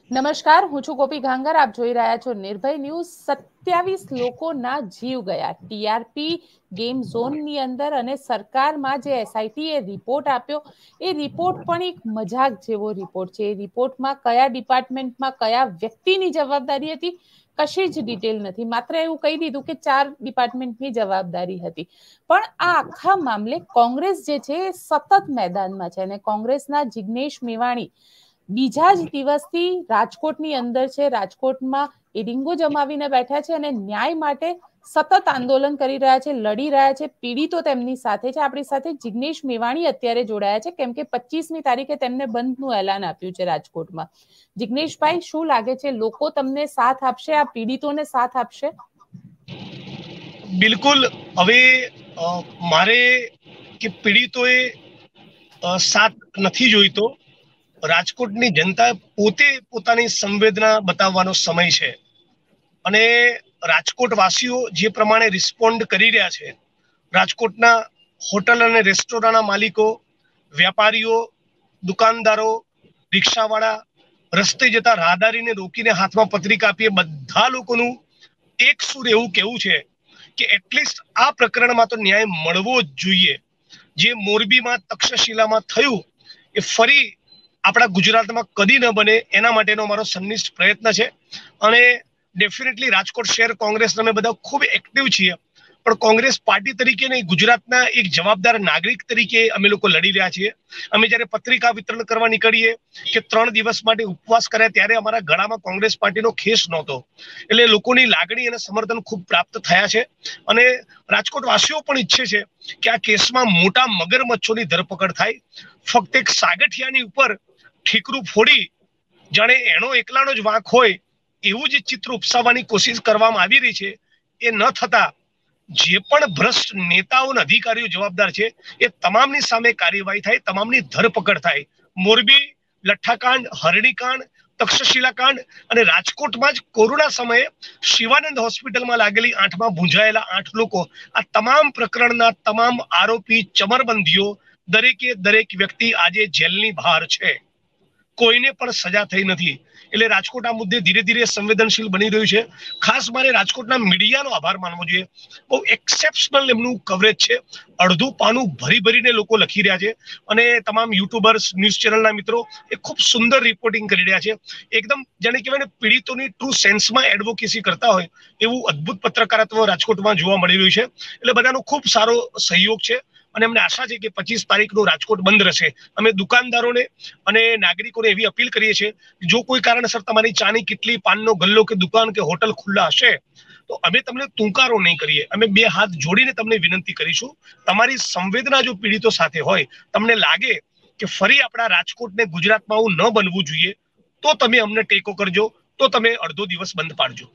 નમસ્કાર, હું છું ગોપી ઘાંગર. આપ જોઈ રહ્યા છો નિર્ભય ન્યૂઝ. 27 લોકોના જીવ ગયા ટીઆરપી ગેમ ઝોનની અંદર, અને સરકારમાં જે એસઆઈટી એ રિપોર્ટ આપ્યો એ રિપોર્ટ પણ એક મજાક જેવો રિપોર્ટ છે. એ રિપોર્ટમાં કયા ડિપાર્ટમેન્ટમાં કયા વ્યક્તિની જવાબદારી હતી કશી જ ડિટેલ નથી. માત્ર એવું કહી દીધું કે 4 ડિપાર્ટમેન્ટની જવાબદારી હતી. પણ આ આખા મામલે કોંગ્રેસ જે છે એ સતત મેદાનમાં છે, અને કોંગ્રેસના જિગ્નેશ મેવાણી બીજા જ દિવસથી રાજકોટની અંદર છે. રાજકોટમાં એ રીંગો જમાવીને બેઠા છે અને ન્યાય માટે સતત આંદોલન કરી રહ્યા છે, લડી રહ્યા છે. પીડિતો તેમની સાથે છે. આપણી સાથે જિગ્નેશ મેવાણી અત્યારે જોડાયા છે, કેમ કે 25મી તારીખે તેમને બંધનું એલાન આપ્યું છે રાજકોટમાં. જિગ્નેશભાઈ, શું લાગે છે, લોકો તમને સાથ આપશે, આ પીડિતોને સાથ આપશે? બિલકુલ. હવે મારે કે પીડિતોએ સાથ નથી જોઈતો. રાજકોટની જનતા પોતે પોતાની સંવેદના બતાવવાનો સમય છે, અને રાજકોટ વાસીઓ જે પ્રમાણે રિસ્પોન્ડ કરી રહ્યા છે, રાજકોટના હોટલ અને રેસ્ટોરન્ટના માલિકો, વેપારીઓ, દુકાનદારો, રિક્ષાવાળા, રસ્તે જતા રાહદારીને રોકીને હાથમાં પત્રિકા આપીએ, બધા લોકોનું એક સુર એવું કેવું છે કે એટલીસ્ટ આ પ્રકરણમાં તો ન્યાય મળવો જ જોઈએ. જે મોરબીમાં તક્ષશિલામાં થયું એ ફરી આપણા ગુજરાતમાં કદી ન બને એના માટેનો મારો સનિષ્ઠ પ્રયત્ન છે. અને ડેફિનેટલી રાજકોટ શહેર કોંગ્રેસ અમે બધા ખૂબ એક્ટિવ છીએ, પણ કોંગ્રેસ પાર્ટી તરીકે નહીં, ગુજરાતના એક જવાબદાર નાગરિક તરીકે અમે લોકો લડી રહ્યા છીએ. અમે જ્યારે પત્રિકા વિતરણ કરવા નીકળીએ કે 3 દિવસ માટે ઉપવાસ કર્યા, ત્યારે અમારા ગળામાં કોંગ્રેસ પાર્ટીનો ખેસ નહોતો. એટલે લોકોની લાગણી અને સમર્થન ખૂબ પ્રાપ્ત થયા છે, અને રાજકોટ વાસીઓ પણ ઈચ્છે છે કે આ કેસમાં મોટા મગરમચ્છોની ધરપકડ થાય. ફક્ત એક સાગઠિયાની ઉપર ઠીકરું ફોડી જાણે એનો એકલાનો જ વાંક હોય એવું જે ચિત્ર ઉપસાવવાની કોશિશ કરવામાં આવી રહી છે, એ ન થતા જે પણ ભ્રષ્ટ નેતાઓ અને અધિકારીઓ જવાબદાર છે એ તમામની સામે કાર્યવાહી થાય, તમામની ધરપકડ થાય. મોરબી લઠ્ઠાકાંડ, હરણીકાંડ, તક્ષશિલા કાંડ અને રાજકોટમાં જ કોરોના સમયે શિવાનંદ હોસ્પિટલમાં લાગેલી 8માં ભૂંજાયેલા 8 લોકો, આ તમામ પ્રકરણના તમામ આરોપી ચમરબંધીઓ દરેકે દરેક વ્યક્તિ આજે જેલની બહાર છે. કોઈને પણ સજા થઈ નથી. એટલે રાજકોટ આ મુદ્દે ધીરે ધીરે સંવેદનશીલ બની રહ્યું છે. ખાસ મારે રાજકોટના મીડિયાનો આભાર માનવો જોઈએ. બહુ એક્સેપ્શનલ એમનું કવરેજ છે. અડધું પાનું ભરી ભરીને લોકો લખી રહ્યા છે, અને તમામ યુટ્યુબર્સ, ન્યૂઝ ચેનલના મિત્રો એ ખૂબ સુંદર રિપોર્ટિંગ કરી રહ્યા છે. એકદમ જાણે કહેવાય ને, પીડિતોની ટ્રુ સેન્સમાં એડવોકેસી કરતા હોય એવું અદ્ભુત પત્રકારત્વ રાજકોટમાં જોવા મળી રહ્યું છે. એટલે બધાનો ખૂબ સારો સહયોગ છે, અને અમને આશા છે કે 25 તારીખનું રાજકોટ બંધ રહેશે. અમે દુકાનદારોને અને નાગરિકોને એવી અપીલ કરીએ છીએ, જો કોઈ કારણસર તમારી ચાની કિટલી, પાનનો ગલ્લો કે દુકાન કે હોટલ ખુલ્લા હશે તો અમે તમને તુંકારો નહીં કરીએ. અમે 2 હાથ જોડીને તમને વિનંતી કરીશું. તમારી સંવેદના જો પીડિતો સાથે હોય, તમને લાગે કે ફરી આપણા રાજકોટને ગુજરાતમાં આવું ન બનવું જોઈએ, તો તમે અમને ટેકો કરજો, તો તમે અડધો દિવસ બંધ પાડજો.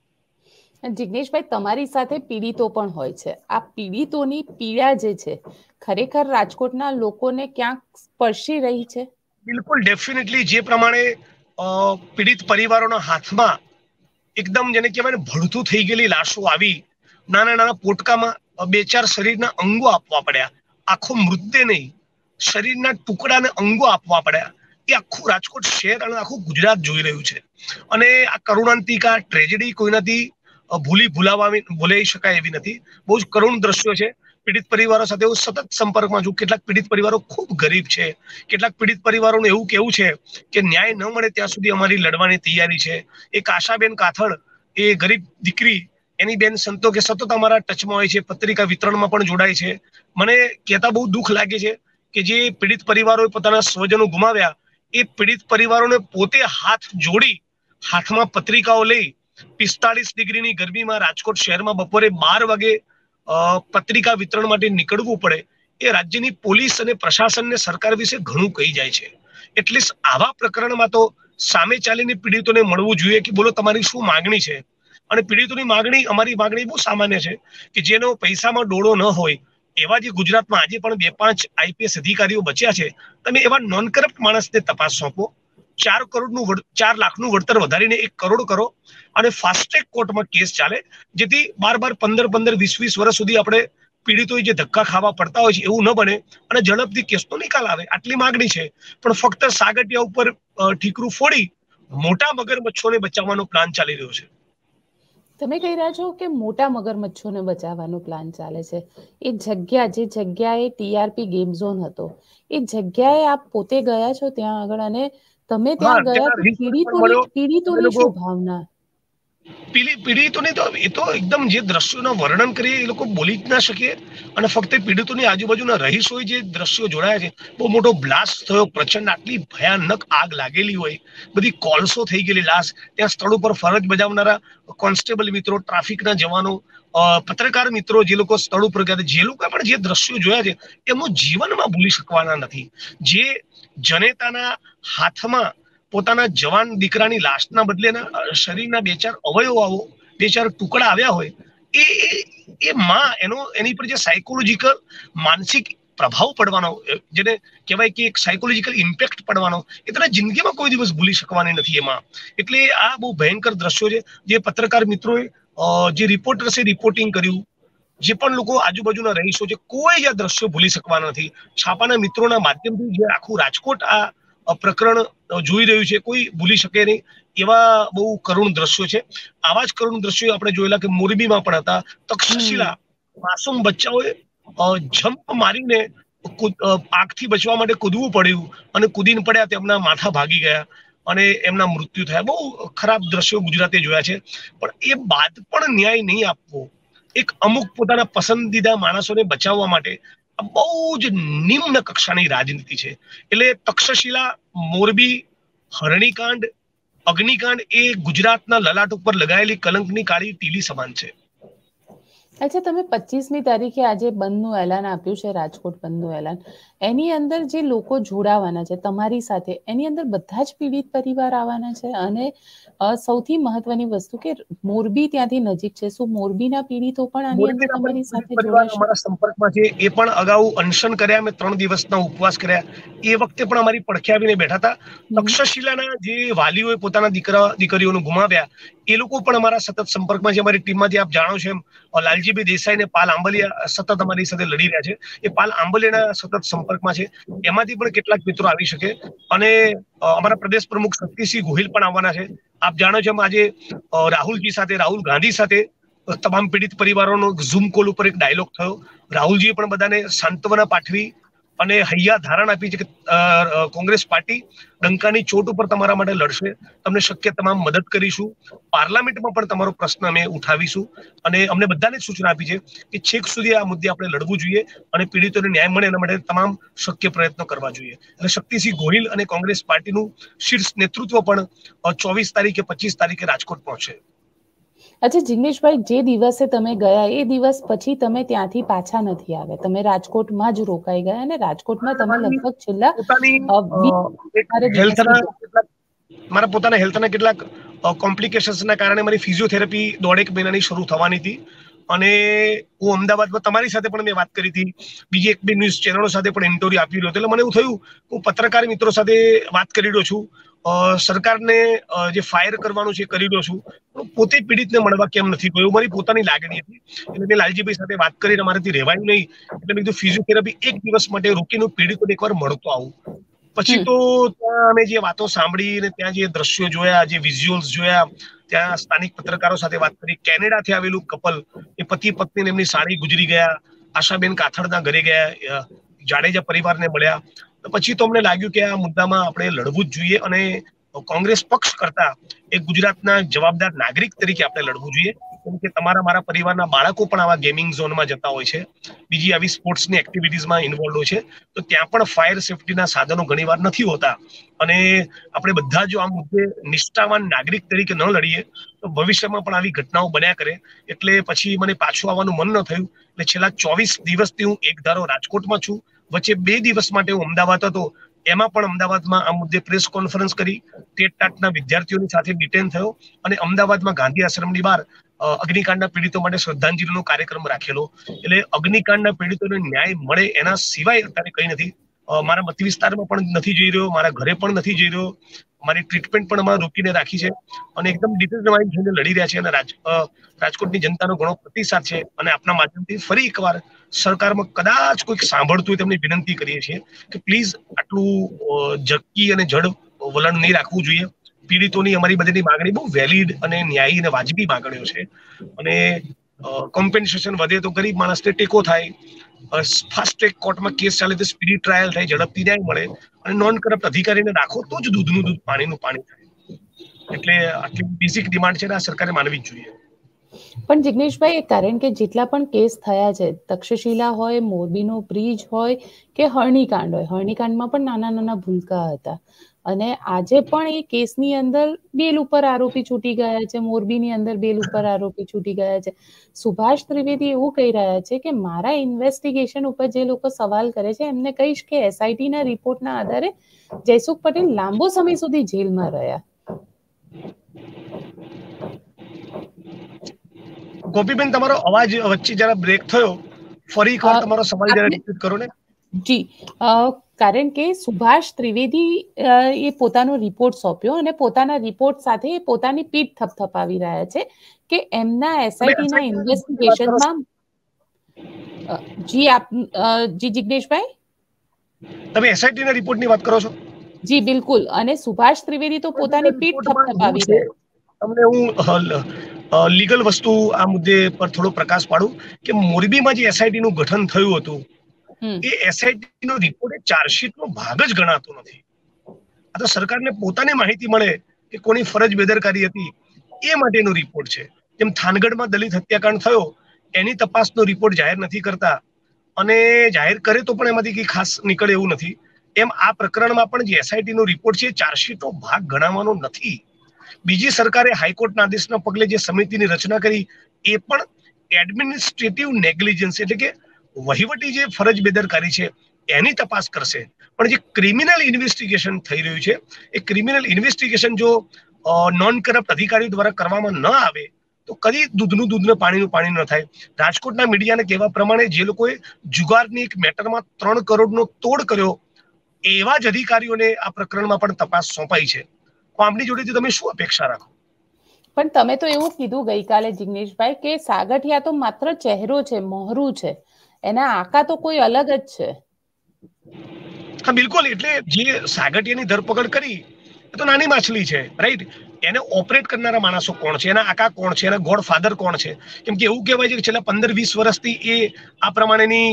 જિગ્નેશભાઈ, તમારી સાથે પીડિતો પણ હોય છે. આ પીડિતોની પીડા જે છે ખરેખર રાજકોટના લોકોને ક્યાંક સ્પર્શી રહી છે? બિલકુલ, ડેફિનેટલી. જે પ્રમાણે પીડિત પરિવારોના હાથમાં એકદમ જેને કહેવાય ને ભડથું થઈ ગયેલી લાશો આવી, નાના નાના પોટકામાં 2-4 શરીરના અંગો આપવા પડ્યા, આખો મૃતદેહ નહીં, શરીરના ટુકડાને અંગો આપવા પડ્યા, એ આખું રાજકોટ શહેર અને આખું ગુજરાત જોઈ રહ્યું છે. અને આ કરુણાંતિક આ ટ્રેજેડી કોઈનાથી ભૂલાઈ શકાય એવી નથી. બહુ જ કરુણ દ્રશ્યો છે. પીડિત પરિવારો સાથે હું સતત સંપર્કમાં છું. કેટલાક પીડિત પરિવારો ખૂબ ગરીબ છે. કેટલાક પીડિત પરિવારોનું એવું કેવું છે કે ન્યાય ન મળે ત્યાં સુધી અમારી લડવાની તૈયારી છે. એક આશાબેન કાથડ, એ ગરીબ દીકરી, એની બેન સંતોકે સતત અમારા ટચમાં હોય છે, પત્રિકા વિતરણમાં પણ જોડાય છે. મને કહેતા બહુ દુઃખ લાગે છે કે જે પીડિત પરિવારોએ પોતાના સ્વજનો ગુમાવ્યા, એ પીડિત પરિવારોને પોતે હાથ જોડી, હાથમાં પત્રિકાઓ લઈ 45 ડિગ્રીની ગરમીમાં રાજકોટ શહેરમાં બપોરે 12 વાગે પત્રિકા વિતરણ માટે નીકળવું પડે, એ રાજ્યની પોલીસ અને પ્રશાસનને સરકાર વિશે ઘણું કહી જાય છે. એટલીસ્ટ આવા પ્રકરણમાં તો સામે ચાલીને પીડિતોને મળવું જોઈએ કે બોલો તમારી શું માંગણી છે. અને પીડિતોની માંગણી, અમારી માંગણી બહુ સામાન્ય છે કે જેનો પૈસામાં ડોળો ન હોય એવા જે ગુજરાતમાં આજે પણ 2-5 આઈપીએસ અધિકારીઓ બચ્યા છે, તમે એવા નોન કરપ્ટ માણસને તપાસ સોંપો. 4 લાખનું વળતર વધારીને 1 કરોડ કરો, અને ફાસ્ટ ટ્રેક કોર્ટમાં કેસ ચાલે, જેથી 12-15, 20 વર્ષ સુધી આપણે પીડિતોએ જે ધક્કા ખાવા પડતા હોય છે એવું ન બને, અને ઝડપથી કેસનો નિકાલ આવે. આટલી માંગણી છે. પણ ફક્ત સાગઠિયા ઉપર ઠીકરું ફોડી મોટા મગરમચ્છોને બચાવવાનો પ્લાન ચાલી રહ્યો છે. તમે કહી રહ્યા છો કે મોટા મગરમચ્છોને બચાવવાનો પ્લાન ચાલે છે. એ જગ્યા જે જગ્યાએ TRP ગેમ ઝોન હતો, એ જગ્યાએ આપ પોતે ગયા છો ત્યાં આગળ, અને તમે ત્યાં ગયા તો પીડિતોની શું ભાવના? પીડિતોને તો એ તો એકદમ જે દ્રશ્યોના વર્ણન કરીએ એ લોકો બોલી જ ના શકે. અને ફક્ત પીડિતોની આજુબાજુના રહીશોએ જે દ્રશ્યો જોડાયા છે, બહુ મોટો બ્લાસ્ટ થયો, પ્રચંડ આટલી ભયાનક આગ લાગેલી હોય, બધી કોલસો થઈ ગયેલી લાશ, ત્યાં સ્થળ ઉપર ફરજ બજાવનારા કોન્સ્ટેબલ મિત્રો, ટ્રાફિકના જવાનો, પત્રકાર મિત્રો જે લોકો સ્થળ ઉપર ગયા, જે લોકો પણ જે દ્રશ્યો જોયા છે એમનું જીવનમાં ભૂલી શકવાના નથી. જે જનેતાના હાથમાં પોતાના જવાન દીકરાની લાશના બદલેના શરીરના 2-4 અવયવો, 2-4 ટુકડા આવ્યા હોય, એ માં એની પર જે સાયકોલોજીકલ માનસિક પ્રભાવ પડવાનો, જેને કહેવાય કે એક સાયકોલોજીકલ ઇમ્પેક્ટ પડવાનો, એ તને જિંદગીમાં કોઈ દિવસ ભૂલી શકવાની નથી એમાં. એટલે આ બહુ ભયંકર દ્રશ્યો છે. જે પત્રકાર મિત્રોએ, જે રિપોર્ટર્સે રિપોર્ટિંગ કર્યું, જે પણ લોકો આજુબાજુના રહીશો છે, કોઈ જ આ દ્રશ્યો ભૂલી શકવાના નથી. છાપાના મિત્રોના માધ્યમથી જે આખું રાજકોટ આ પ્રકરણ જોઈ રહ્યું છે, કોઈ ભૂલી શકે નહીં. એવા બહુ કરુણ દ્રશ્યો છે. આવા જ કરુણ દ્રશ્યો આપણે જોયેલા કે મોરબીમાં પણ હતા. તક્ષશિલા માસૂમ બચ્ચાઓએ જમ્પ મારીને આગથી બચવા માટે કૂદવું પડ્યું, અને કૂદીને પડ્યા, તેમના માથા ભાગી ગયા અને એમના મૃત્યુ થયા. બહુ ખરાબ દ્રશ્યો ગુજરાતે જોયા છે. પણ એ બાદ પણ ન્યાય નહીં આપવો, એક અમુક પોતાના પસંદીદા માણસોને બચાવવા માટે બહુ જ નિમ્ન કક્ષાની રાજનીતિ છે. એટલે તક્ષશિલા, મોરબી, હરણીકાંડ, અગ્નિકાંડ એ ગુજરાતના લલાટ ઉપર લગાયેલી કલંકની કાળી ટીલી સમાન છે. અચ્છા, તમે 25મી તારીખે આજે બંધનું એલાન આપ્યું છે, રાજકોટ બંધનું એલાન. એની અંદર જે લોકો જોડાવાના છે તમારી સાથે, એની અંદર બધા જ પીડિત પરિવાર આવવાના છે? અને સૌથી મહત્વની વસ્તુ કે મોરબી ત્યાંથી નજીક છે, શું મોરબીના પીડિતો પણ આની અંદર તમારી સાથે જોડાશે? અમારા સંપર્કમાં છે. એ પણ અગાઉ અનશન કર્યા, અમે 3 દિવસના ઉપવાસ કર્યા. એ વખતે પણ અમારી પડખે આવીને બેઠા હતા. તક્ષશિલાના જે વાલીઓએ પોતાના દીકરીઓને ગુમાવ્યા, એ લોકો પણ અમારા સતત સંપર્કમાં છે. અમારી ટીમમાંથી આપ જાણો છો એમ લાલજીભાઈ દેસાઈ ને પાલ આંબલિયા સતત અમારી સાથે લડી રહ્યા છે. એ પાલ આંબલિયાના સતત સંપર્કમાં છે. એમાંથી પણ કેટલાક મિત્રો આવી શકે. અને અમારા પ્રદેશ પ્રમુખ શક્તિસિંહ ગોહિલ પણ આવવાના છે. આપ જાણો છો એમ આજે રાહુલજી સાથે, રાહુલ ગાંધી સાથે તમામ પીડિત પરિવારોનો ઝૂમ કોલ ઉપર એક ડાયલોગ થયો. રાહુલજીએ પણ બધાને સાંત્વના પાઠવી અને હૈયા ધારણ આપી છે કે કોંગ્રેસ પાર્ટી ડંકાની ચોટ ઉપર તમારા માટે લડશે, તમને શક્ય તમામ મદદ કરીશું, પાર્લામેન્ટમાં પણ તમારો પ્રશ્ન અમે ઉઠાવીશું. અને અમને બધાને સૂચના આપી છે કે છેક સુધી આ મુદ્દે આપણે લડવું જોઈએ અને પીડિતોને ન્યાય મળે એના માટે તમામ શક્ય પ્રયત્નો કરવા જોઈએ. અને શક્તિસિંહ ગોહિલ અને કોંગ્રેસ પાર્ટીનું શીર્ષ નેતૃત્વ પણ 24 તારીખે 25 તારીખે રાજકોટ પહોંચશે. અચ્છા જિગ્નેશભાઈ, જે દિવસે તમે ગયા એ દિવસ પછી તમે ત્યાંથી પાછા નથી આવ્યા, તમે રાજકોટમાં જ રોકાઈ ગયા, અને રાજકોટમાં તમે લગભગ છેલ્લા મારા પોતાના હેલ્થના કેટલાક કોમ્પ્લિકેશન્સના કારણે મારી ફિઝિયોથેરાપી 1.5 મહિનાની શરૂ થવાની હતી. અને હું અમદાવાદમાં તમારી સાથે પણ મેં વાત કરી હતી, બીજી 1-2 ન્યૂઝ ચેનલો સાથે પણ ઇન્ટરવ્યુ આપી રહ્યો હતો. એટલે મને એવું થયું, હું પત્રકાર મિત્રો સાથે વાત કરી રહ્યો છું, સરકારને જે ફાયર કરવાનું છે કરી રહ્યો છું, પોતે પીડિતને મળવા કેમ નથી ગયો, મારી પોતાની લાગણી હતી. એટલે મેં લાલજીભાઈ સાથે વાત કરીને મારાથી રહેવાયું નહીં, એટલે મેં કીધું ફિઝિયોથેરાપી 1 દિવસ માટે રોકીને પીડિતોને એકવાર મળતો આવું. પછી તો ત્યાં અમે જે વાતો સાંભળી ને ત્યાં જે દ્રશ્યો જોયા, જે વિઝ્યુઅલ્સ જોયા, ત્યાં સ્થાનિક પત્રકારો સાથે વાત કરી. કેનેડાથી આવેલું કપલ, એ પતિ પત્ની એમની સાડી ગુજરી ગયા, આશાબેન કાથડના ઘરે ગયા, જાડેજા પરિવારને મળ્યા. પછી તો અમને લાગ્યું કે આ મુદ્દામાં આપણે લડવું જ જોઈએ, અને કોંગ્રેસ પક્ષ કરતા એક ગુજરાતના જવાબદાર નાગરિક તરીકે આપણે લડવું જોઈએ. કેમ કે તમારા મારા પરિવારના બાળકો પણ આવા ગેમિંગ ઝોનમાં જતા હોય છે, બીજી આવી સ્પોર્ટ્સની એક્ટિવિટીઝમાં ઇન્વોલ્વ હોય છે, તો ત્યાં પણ ફાયર સેફટીના સાધનો ઘણીવાર નથી હોતા. અને આપણે બધા જો આ મુદ્દે નિષ્ઠાવાન નાગરિક તરીકે ન લડીએ તો ભવિષ્યમાં પણ આવી ઘટનાઓ બન્યા કરે. એટલે પછી મને પાછું આવવાનું મન ન થયું. એટલે છેલ્લા 24 દિવસથી હું એક ધારો રાજકોટમાં છું. વચ્ચે 2 દિવસ માટે હું અમદાવાદ હતો, એમાં પણ અમદાવાદમાં આ મુદ્દે પ્રેસ કોન્ફરન્સ કરી, ટેટ-ટાટના વિદ્યાર્થીઓની સાથે ડિટેન થયો, અને અમદાવાદમાં ગાંધી આશ્રમની બહાર અગ્નિકાંડના પીડિતો માટે શ્રદ્ધાંજલિનો કાર્યક્રમ રાખેલો. એટલે અગ્નિકાંડના પીડિતોને ન્યાય મળે એના સિવાય અત્યારે કઈ નથી. મારા મત વિસ્તારમાં પણ નથી જઈ રહ્યો, મારા ઘરે પણ નથી જઈ રહ્યો, મારી ટ્રીટમેન્ટ પણ અમારે રોકીને રાખી છે, અને એકદમ ડિટરમાઇન્ડ થઈને લડી રહ્યા છે. અને રાજકોટની જનતાનો ઘણો પ્રતિસાદ છે. અને આપના માધ્યમથી ફરી એકવાર સરકારમાં કદાચ કોઈક સાંભળતું હોય તેમની વિનંતી કરીએ છીએ કે પ્લીઝ આટલું ઝટકી અને જડ વલણ નહીં રાખવું જોઈએ. પીડિતોની અમારી બધીની માંગણી બહુ વેલિડ અને ન્યાયી અને વાજબી માંગણીઓ છે. અને કોમ્પેન્સેશન વધે તો ગરીબ માણસને ટેકો થાય, ફાસ્ટ ટ્રેક કોર્ટમાં કેસ ચાલે તો સ્પીડી ટ્રાયલ થાય, ઝડપથી ન્યાય મળે, અને નોન કરપ્ટ અધિકારીને રાખો તો જ દૂધનું દૂધ પાણીનું પાણી થાય. એટલે આટલી બેઝિક ડિમાન્ડ છે ને આ સરકારે માનવી જ જોઈએ. પણ જિગ્નેશભાઈ, કારણ કે જેટલા પણ કેસ થયા છે, તક્ષશિલા હોય, મોરબીનો બ્રિજ હોય કે હરણીકાંડ હોય, હરણીકાંડમાં પણ નાના નાના ભૂલકા હતા, અને આજે પણ એ કેસની અંદર બેલ ઉપર આરોપી છૂટી ગયા છે, મોરબીની અંદર બેલ ઉપર આરોપી છૂટી ગયા છે. સુભાષ ત્રિવેદી એવું કહી રહ્યા છે કે મારા ઇન્વેસ્ટિગેશન ઉપર જે લોકો સવાલ કરે છે એમને કહીશ કે SIT ના રિપોર્ટના આધારે જયસુખ પટેલ લાંબો સમય સુધી જેલમાં રહ્યા. ગોપીબેન, તમારો અવાજ વચ્ચે જરા બ્રેક થયો, ફરી એકવાર તમારો સવાલ જરા રિપીટ કરો ને. જી, કારણ કે સુભાષ ત્રિવેદી એ પોતાનો રિપોર્ટ સોંપ્યો અને પોતાના રિપોર્ટ સાથે પોતાની પીઠ થપથપાવી રહ્યા છે કે એમના SIT ના ઇન્વેસ્ટિગેશનમાં જી જિગ્નેશભાઈ, તમે SIT ના રિપોર્ટની વાત કરો છો? જી બિલકુલ. અને સુભાષ ત્રિવેદી તો પોતાની પીઠ થપથપાવી રહ્યા. તમને હું લીગલ વસ્તુ આ મુદ્દે પર થોડો પ્રકાશ પાડું કે મોરબીમાં જે SIT નું ગઠન થયું હતું એ SIT નો રિપોર્ટ ચાર્જશીટનો ભાગ જ ગણાતો નથી. આ તો સરકારને પોતાને માહિતી મળે કે કોની ફરજ બેદરકારી હતી એ માટેનો રિપોર્ટ છે. જેમ થાનગઢમાં દલિત હત્યાકાંડ થયો એની તપાસનો રિપોર્ટ જાહેર નથી કરતા, અને જાહેર કરે તો પણ એમાંથી કઈ ખાસ નીકળે એવું નથી, એમ આ પ્રકરણમાં પણ જે SIT નો રિપોર્ટ છે ચાર્જશીટનો ભાગ ગણાવવાનો નથી. બીજી સરકારે હાઈકોર્ટના આદેશના પગલે જે સમિતિની રચના કરી એ પણ એડમિનિસ્ટ્રેટિવ નેગ્લિજન્સ એટલે કે વહીવટી જે ફરજ બેદરકારી છે એની તપાસ કરશે. પણ જે ક્રિમિનલ ઇન્વેસ્ટિગેશન થઈ રહ્યું છે એ ક્રિમિનલ ઇન્વેસ્ટિગેશન જો નોન કરપ્ટ અધિકારી દ્વારા કરવામાં ન આવે તો કદી દૂધનું દૂધ ને પાણીનું પાણી ન થાય. રાજકોટના મીડિયાને કહેવા પ્રમાણે જે લોકોએ જુગારની એક મેટરમાં 3 કરોડનો તોડ કર્યો એવા જ અધિકારીઓને આ પ્રકરણમાં પણ તપાસ સોંપાઈ છે. તો આમની જોડેથી તમે શું અપેક્ષા રાખો? પણ તમે તો એવું કીધું ગઈકાલે જિગ્નેશભાઈ કે સાગઠિયા તો માત્ર ચહેરો છે, મોહરું છે, એના આકા તો કોઈ અલગ જ છે. હા બિલકુલ. એટલે જે સાગઠિયાની ધરપકડ કરી એ તો નાની માછલી છે, રાઈટ? એને ઓપરેટ કરનારા માણસો કોણ છે, એના આકા કોણ છે, એના ગોડફાધર કોણ છે? કેમ કે એવું કહેવાય છે કે છેલ્લા 15-20 વર્ષથી એ આ પ્રમાણેની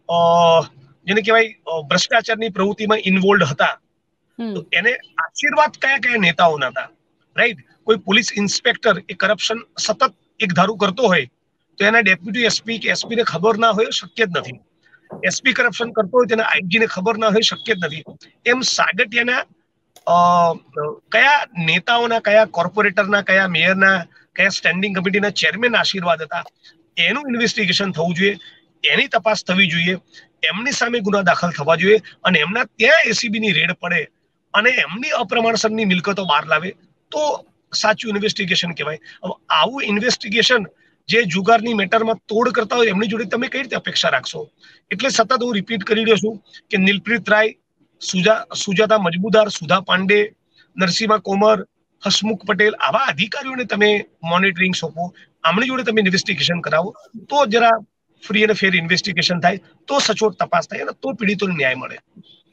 જેને કહેવાય ભ્રષ્ટાચારની પ્રવૃત્તિમાં ઇન્વોલ્વ હતા. તો એને આશીર્વાદ કયા કયા નેતાઓના હતા, રાઈટ? કોઈ પોલીસ ઇન્સ્પેક્ટર એ કરપ્શન સતત એક ધારું કરતો હોય તો એના ડેપ્યુટી SP કે SP ને ખબર ના હોય, શક્ય જ નથી. SP કરપ્શન કરતો હોય તેના IG ને ખબર ના હોય, શક્ય જ નથી. એમ સાગઠિયાના કયા નેતાઓના, કયા કોર્પોરેટરના, કયા મેયરના, કયા સ્ટેન્ડિંગ કમિટીના ચેરમેન આશીર્વાદ હતા એનું ઇન્વેસ્ટિગેશન થવું જોઈએ, એની તપાસ થવી જોઈએ, એમની સામે ગુના દાખલ થવા જોઈએ, અને એમના ત્યાં ACB ની રેડ પડે અને એમની અપ્રમાણસરની મિલકતો બહાર લાવે તો સાચું ઇન્વેસ્ટિગેશન કહેવાય. હવે આવું ઇન્વેસ્ટિગેશન જે જુગારની મેટરમાં તોડ કરતા હોય એમની જોડે તમે કઈ રીતે અપેક્ષા રાખશો? એટલે સતત હું રિપીટ કરી રહ્યો છું કે નિલપ્રીત રાય, સુજાતા મજમુદાર, સુધા પાંડે, નરસિંહા કોમર, હસમુખ પટેલ, આવા અધિકારીઓને તમે મોનિટરિંગ સોંપો, આમની જોડે તમે ઇન્વેસ્ટિગેશન કરાવો તો જરા ફ્રી અને ફેર ઇન્વેસ્ટિગેશન થાય, તો સચોટ તપાસ થાય અને તો પીડિતોને ન્યાય મળે.